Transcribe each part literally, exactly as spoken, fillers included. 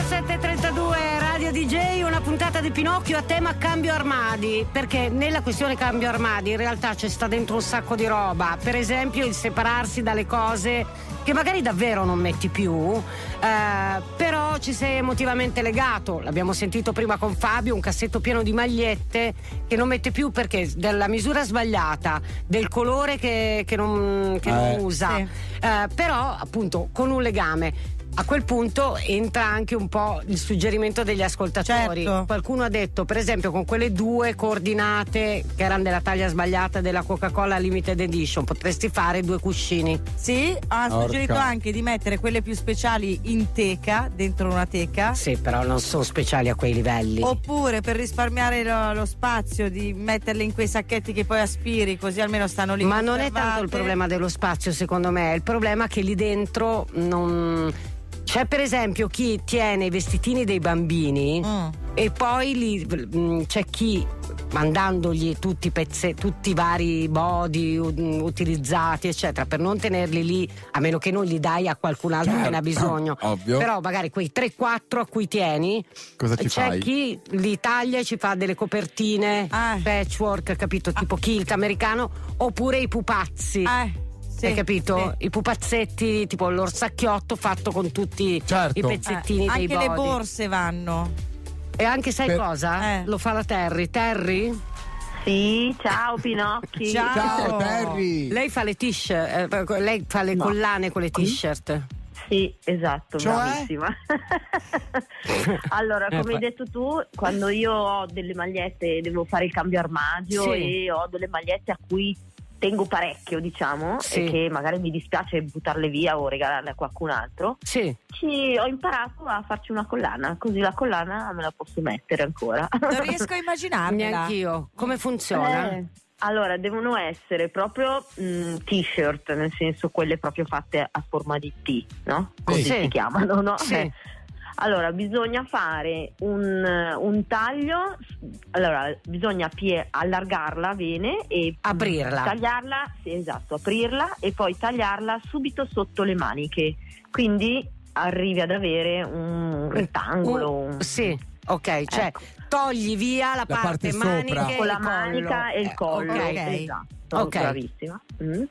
diciassette e trentadue Radio D J, una puntata di Pinocchio a tema cambio armadi, perché nella questione cambio armadi in realtà c'è sta dentro un sacco di roba, per esempio il separarsi dalle cose che magari davvero non metti più, eh, però ci sei emotivamente legato. L'abbiamo sentito prima con Fabio, un cassetto pieno di magliette che non mette più perché della misura sbagliata, del colore che, che non, che eh, non usa, sì. eh, però appunto con un legame. A quel punto entra anche un po' il suggerimento degli ascoltatori. Certo. Qualcuno ha detto, per esempio, con quelle due coordinate che erano della taglia sbagliata della Coca-Cola Limited Edition, potresti fare due cuscini. Sì, ha Orca. suggerito anche di mettere quelle più speciali in teca, dentro una teca. Sì, però non sono speciali a quei livelli. Oppure per risparmiare lo, lo spazio di metterle in quei sacchetti che poi aspiri, così almeno stanno lì. Ma non è tanto il conservate. problema dello spazio, secondo me, è il problema che lì dentro non. C'è per esempio chi tiene i vestitini dei bambini Mm. e poi li, mh, c'è chi mandandogli tutti i pezzi, tutti i vari body um, utilizzati eccetera, per non tenerli lì, a meno che non li dai a qualcun altro Certo, che ne ha bisogno, ovvio. però magari quei tre quattro a cui tieni, Cosa ci c'è fai? chi li taglia e ci fa delle copertine Ah. patchwork, capito, tipo kilt americano, oppure i pupazzi. Eh, sì, Hai capito? sì. I pupazzetti, tipo l'orsacchiotto fatto con tutti Certo. i pezzettini Eh, dei anche le body. borse vanno. E anche sai Per- cosa? Eh. Lo fa la Terry. Terry? Sì, ciao Pinocchi. Ciao. Ciao Terry. Lei fa le t-shirt, eh, lei fa le No. collane con le t-shirt. Sì, esatto, Cioè? bravissima. Allora, come hai detto tu, quando io ho delle magliette devo fare il cambio armadio Sì. e ho delle magliette a cui tengo parecchio, diciamo, Sì. e che magari mi dispiace buttarle via o regalarle a qualcun altro, Sì. ci ho imparato a farci una collana, così la collana me la posso mettere ancora. Non riesco a immaginarmela. Neanch'io. Come funziona? Eh, allora, devono essere proprio mh, t-shirt, nel senso quelle proprio fatte a forma di T, no? Così Sì. si chiamano, no? Sì. Eh. Allora, bisogna fare un, un taglio, allora bisogna pie- allargarla bene e Aprirla. tagliarla, sì, esatto, aprirla e poi tagliarla subito sotto le maniche, quindi arrivi ad avere un rettangolo. Un- un- sì. Ok, cioè Ecco. togli via la, La parte sopra. maniche con e la il collo. manica e il Eh, collo, ok. esatto, Ok. bravissima. Mm.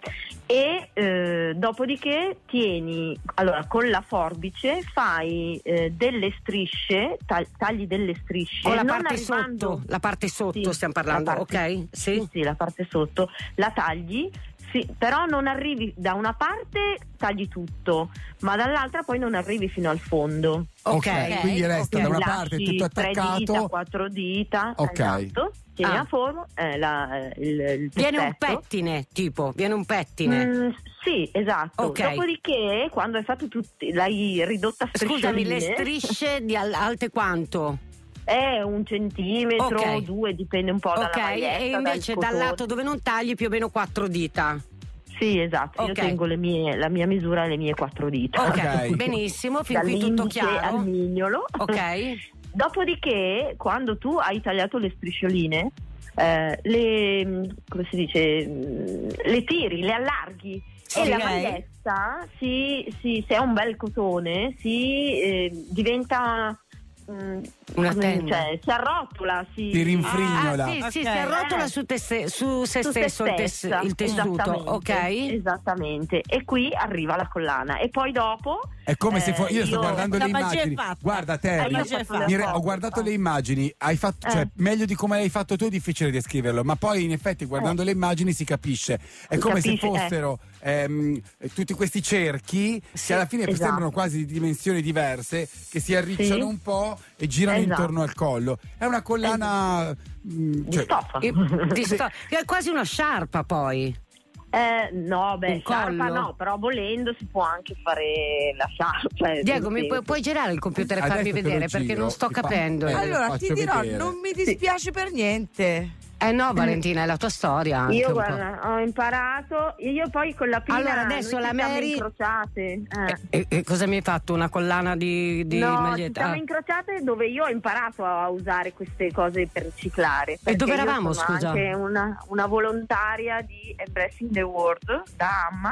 E eh, dopodiché tieni, allora con la forbice fai eh, delle strisce, tag- tagli delle strisce Con la non parte arrivando- sotto, la parte sotto Sì, stiamo parlando, la parte- ok? Sì, Sì. sì, la parte sotto, la tagli. Sì, però non arrivi da una parte, tagli tutto, ma dall'altra poi non arrivi fino al fondo. Ok. Quindi resta ok. da una Lasci parte tutto tre dita, attaccato. quattro dita, Ok. esatto. Tieni Ah. a forma eh, la, il, il Viene un pezzetto. pettine, tipo, viene un pettine. Mm, sì, esatto. Ok. Dopodiché, quando hai fatto tutti, l'hai ridotta a Scusami, le striscioline, strisce di al- alte quanto? è un centimetro, Ok. due, dipende un po' dalla Ok, maglietta. e invece dal dal cotone. lato dove non tagli più o meno quattro dita. Sì, esatto. Ok. Io tengo le mie, la mia misura e le mie quattro dita. Ok, Ok. benissimo, fin qui tutto Dall'indice al chiaro. mignolo. Ok. Dopodiché, quando tu hai tagliato le striscioline, eh, le, come si dice, mm, le tiri, le allarghi Sì. e la Ok. maglietta, si, si, se è un bel cotone, si eh, diventa mm, Una come- tenda. cioè, si arrotola, si Ti rinfrignola. Ah, sì, sì, Ok. si arrotola Eh. su, te ste- su se su stesso se il, tes- stessa, il tessuto, esattamente, ok? Esattamente. E qui arriva la collana e poi dopo È come se eh, fo- io sto io- guardando la le magia è immagini. fatta. Guarda La Terry, magia è fatta. mi re- ho guardato le immagini, hai fatto, Eh. cioè meglio di come l'hai fatto tu è difficile descriverlo, ma poi in effetti guardando Eh. le immagini si capisce. È Si come capisce, se fossero ehm, tutti questi cerchi Sì, che alla fine esatto. sembrano quasi di dimensioni diverse, che si arricciano Sì. un po' e girano Esatto. intorno al collo. È una collana mm, di cioè, stoffa. E- di sto- è quasi una sciarpa poi. Eh, no, beh, Un sciarpa collo? no, però volendo si può anche fare la sciarpa. cioè, Diego, nel mi puoi, senso. puoi girare il computer e farmi Adesso te lo vedere perché giro, non sto ti fa- capendo. eh, Eh, Allora faccio ti dirò, vedere. non mi dispiace per niente. no, Valentina, è la tua storia. anche Io un po'. guarda, ho imparato, io poi con la prima Allora, adesso noi la ci siamo Mary- incrociate. eh. E, e cosa mi hai fatto? Una collana di, di No, ci maglietta? siamo Ah. incrociate dove io ho imparato a usare queste cose per riciclare. perché dove io eravamo, sono scusa? anche una, una volontaria di Embracing the World da Amma, non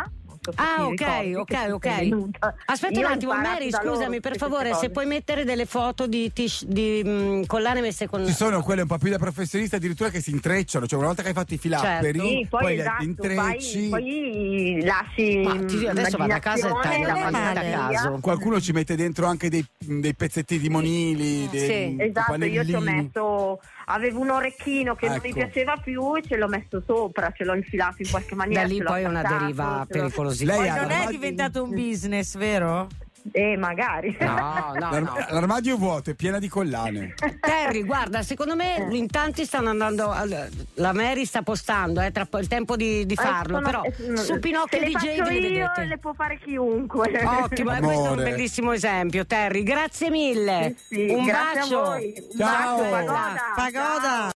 fatto. Ah, Ti ricordi ok, che ok, ti ok. sei venuta? Aspetta Io un ho attimo, imparato Mary, da loro scusami, per tutte favore, queste se cose. puoi mettere delle foto di, tish- di mh, collane messe con... Ci sono quelle un po' più da professionista addirittura che si intrecciano, cioè una volta che hai fatto i filapperi, Certo. Sì, poi, poi esatto, li intrecci. poi, poi lasci Ma ti- adesso vado a casa e taglio la immaginazione, maglietta fantasia. a caso. Qualcuno ci mette dentro anche dei, dei pezzettini di monili, dei, Sì. dei Esatto, io ci ho pannellini. messo, avevo un orecchino che non mi Ecco. piaceva più e ce l'ho messo sopra, ce l'ho infilato in qualche maniera. Da lì ce l'ho poi è una attaccato, deriva ce l'ho- pericolosissima. Lei Poi ha non è l'armadio- diventato un business, vero? Eh, magari. No, no, L'ar- no. L'armadio è vuoto, è piena di collane. Terry, guarda, secondo me in tanti stanno andando. al- La Mary sta postando, è tra po- il tempo di, di Eh, farlo. sono- Però eh, su Pinocchio se le D J faccio vi io, vedete. le può fare chiunque. Ottimo, eh, questo è un Amore. bellissimo esempio, Terry. Grazie mille. Sì, sì, un grazie a bacio. voi. Un Ciao. bacio, Pagoda. Pagoda.